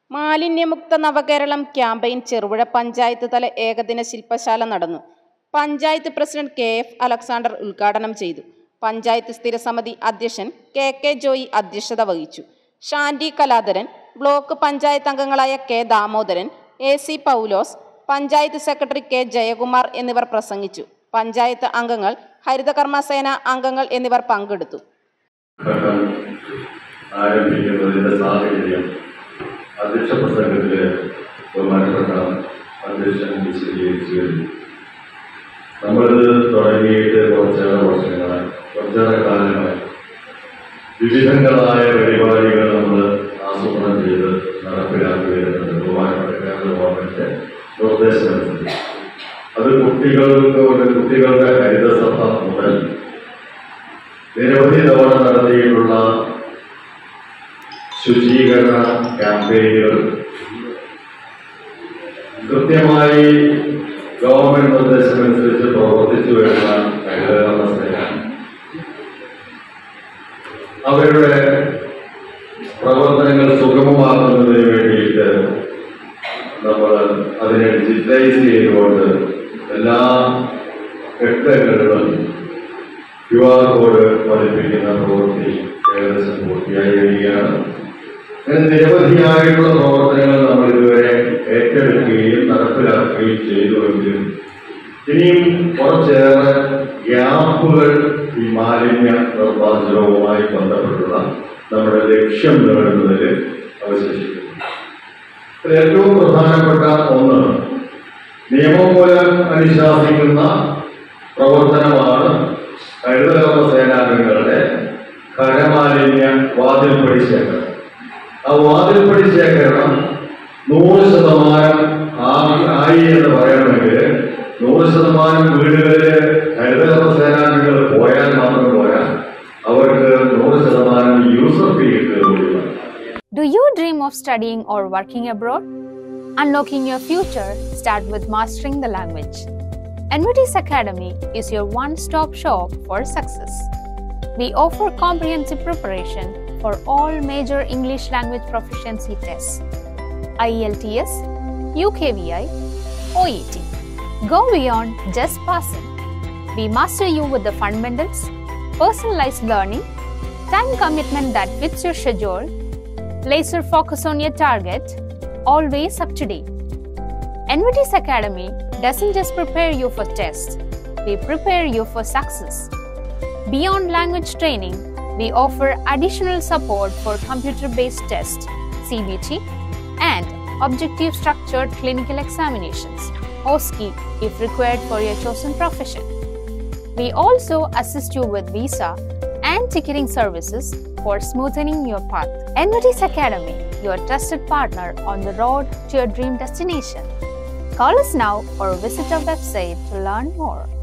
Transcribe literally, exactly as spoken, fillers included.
മാലിന്യമുക്ത നവകേരളം ക്യാമ്പയിൻ ചെറുപുഴ പഞ്ചായത്ത് തല ഏകദിന ശില്പശാല നടന്നു. Panchayat president K F Alexander ഉദ്ഘാടനം ചെയ്തു. പഞ്ചായത്ത് സ്ഥിരസമിതി അധ്യക്ഷൻ കെ കെ ജോയി അധ്യക്ഷത വഹിച്ചു. ഷാൻഡി കലാധരൻ, ബ്ലോക്ക് പഞ്ചായത്ത് അംഗങ്ങളായ K Damodaran, A C Paulose, panchayat secretary K Jayakumar എന്നിവർ പ്രസംഗിച്ചു. പഞ്ചായത്ത് അംഗങ്ങൾ, ഹരിതകർമ്മസേന അംഗങ്ങൾ എന്നിവർ പങ്കെടുത്തു. ആരംഭിക്കുന്നതിന്റെ സാഹചര്യം അധ്യക്ഷ പ്രസംഗത്തില് ബഹുമാനപ്പെട്ട അധ്യക്ഷൻ വിശദീകരിച്ചു കഴിഞ്ഞു. നമ്മളിത് തുടങ്ങിയിട്ട് കുറച്ചേറെ വർഷങ്ങളായി കുറച്ചേറെ കാലമായി വിവിധങ്ങളായ പരിപാടികൾ നമ്മൾ ആസൂത്രണം ചെയ്ത് നടപ്പിലാക്കി വരുന്നത് ബഹുമാനപ്പെട്ട കേരള ഗവൺമെന്റിന്റെ നിർദ്ദേശമനുസരിച്ച്. അത് കുട്ടികൾക്ക് കുട്ടികളുടെ ഹരിതസഭ മുതൽ നിരവധി തവണ നടത്തിയിട്ടുള്ള ശുചീകരണ ക്യാമ്പയിനുകൾ, കൃത്യമായി ഗവൺമെന്റ് നിർദ്ദേശമനുസരിച്ച് പ്രവർത്തിച്ചു വരുന്ന ഹരിതകർമ്മസേന അവരുടെ പ്രവർത്തനങ്ങൾ സുഗമമാക്കുന്നതിന് വേണ്ടിയിട്ട് നമ്മൾ അതിനെ ഡിജിറ്റലൈസ് ചെയ്തുകൊണ്ട് എല്ലാ കെട്ടുകളിലും ക്യു ആർ കോഡ് പതിപ്പിക്കുന്ന പ്രവൃത്തി ഏകദേശം പൂർത്തിയായി വരികയാണ്. അങ്ങനെ നിരവധിയായിട്ടുള്ള പ്രവർത്തനങ്ങൾ നമ്മൾ ഇതുവരെ ഏറ്റെടുക്കുകയും നടപ്പിലാക്കുകയും ചെയ്തുവെങ്കിലും ഇനിയും കുറച്ചേറെ ഗ്യാപ്പുകൾ ഈ മാലിന്യ നിർമ്മാർജ്ജനവുമായി ബന്ധപ്പെട്ടുള്ള നമ്മുടെ ലക്ഷ്യം നേടുന്നതിൽ അവശേഷിക്കുന്നു. ഏറ്റവും പ്രധാനപ്പെട്ട ഒന്ന് നിയമം മൂലം അനുശാസിക്കുന്ന പ്രവർത്തനമാണ് ഹരിതകർമ്മ സേനാംഗങ്ങളുടെ ഖരമാലിന്യ വാതിൽപ്പടി ശേഖരണം. ആ വാതിൽപ്പടി ശേഖരണം നൂറ് ശതമാനം ആയി എന്ന് പറയണമെങ്കിൽ നൂറ് ശതമാനം വീടുകളിൽ ഹരിതകർമ്മ സേനാംഗങ്ങൾ പോയാൽ മാത്രം പോരാ, അവർക്ക് നൂറ് ശതമാനം യൂസർ ഫീ കിട്ടുകയുള്ളൂ. Do you dream of studying or working abroad? Unlocking your future start with mastering the language. N V T S Academy is your one-stop shop for success. We offer comprehensive preparation for all major English language proficiency tests, I E L T S, U K V I, O E T. Go beyond just passing. We master you with the fundamentals, personalized learning, time commitment that fits your schedule, laser focus on your target, always up to date. N V T S Academy doesn't just prepare you for tests, we prepare you for success. Beyond language training, we offer additional support for computer-based tests, C B T, and objective structured clinical examinations, O S C E if required for your chosen profession. We also assist you with visa and ticketing services for smoothing your path. N V T S Academy, your trusted partner on the road to your dream destination. Call us now or visit our website to learn more.